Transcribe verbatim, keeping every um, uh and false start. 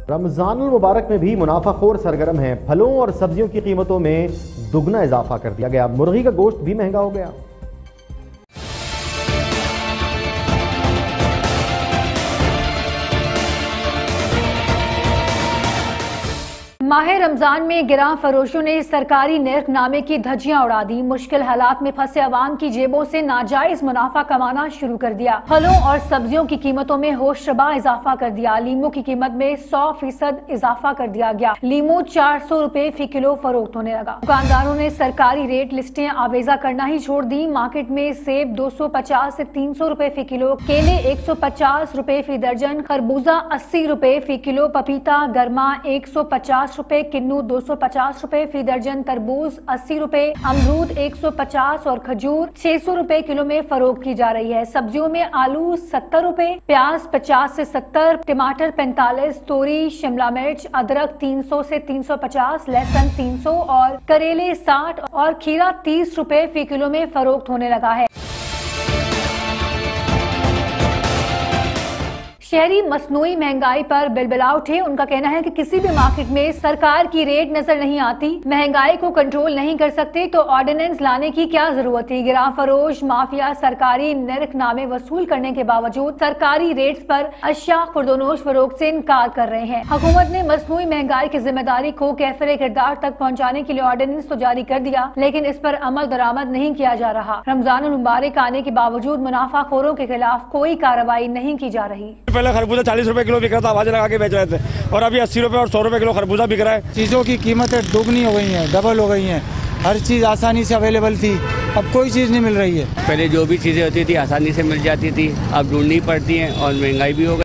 रमजानुल मुबारक में भी मुनाफाखोर सरगर्म हैं। फलों और सब्जियों की कीमतों में दुगना इजाफा कर दिया गया। मुर्गी का गोश्त भी महंगा हो गया। माह रमजान में गिरां फरोशों ने सरकारी निर्खनामे की धज्जियां उड़ा दी। मुश्किल हालात में फंसे अवाम की जेबों से नाजायज मुनाफा कमाना शुरू कर दिया। फलों और सब्जियों की कीमतों में होशरबा इजाफा कर दिया। लीमू की कीमत में सौ फीसद इजाफा कर दिया गया। लीमू चार सौ रुपए फी किलो फरोख्त होने लगा। दुकानदारों ने सरकारी रेट लिस्टें आवेजा करना ही छोड़ दी। मार्केट में सेब दो सौ पचास से तीन सौ रुपए फी किलो, केले एक सौ पचास रुपए फी दर्जन, खरबूजा अस्सी रुपए फी किलो, पपीता गर्मा एक सौ पचास रुपए, किन्नू दो सौ पचास रुपए फी दर्जन, तरबूज अस्सी रुपए, अमरूद एक सौ पचास और खजूर छह सौ रुपए किलो में फरोख्त की जा रही है। सब्जियों में आलू सत्तर रुपए, प्याज पचास से सत्तर, टमाटर पैंतालीस, तोरी, शिमला मिर्च, अदरक तीन सौ से तीन सौ पचास, लहसुन तीन सौ और करेले साठ और खीरा तीस रुपए फी किलो में फरोख्त होने लगा है। शहरी मसनूई महंगाई पर बिलबिला उठे। उनका कहना है कि किसी भी मार्केट में सरकार की रेट नजर नहीं आती। महंगाई को कंट्रोल नहीं कर सकते तो ऑर्डिनेंस लाने की क्या जरूरत थी। गिरां फरोश माफिया सरकारी निर्खनामे वसूल करने के बावजूद सरकारी रेट्स पर अशिया खुर्दोनोश फरोख्त से इनकार कर रहे हैं। हुकूमत ने मसनूई महंगाई की जिम्मेदारी को कैफिर किरदार तक पहुँचाने के लिए ऑर्डिनेंस तो जारी कर दिया, लेकिन इस पर अमल दरामद नहीं किया जा रहा। रमजानुल मुबारक आने के बावजूद मुनाफाखोरों के खिलाफ कोई कार्रवाई नहीं की जा रही। पहले खरबूजा चालीस रुपए किलो बिक रहा था, आवाज लगा के बेच रहे थे, और अभी अस्सी रुपए और सौ रुपए किलो खरबूजा बिक रहा है। चीजों की कीमतें दोगुनी हो गई हैं, डबल हो गई हैं। हर चीज आसानी से अवेलेबल थी, अब कोई चीज नहीं मिल रही है। पहले जो भी चीजें होती थी आसानी से मिल जाती थी, अब ढूंढनी पड़ती हैं और महंगाई भी हो गई।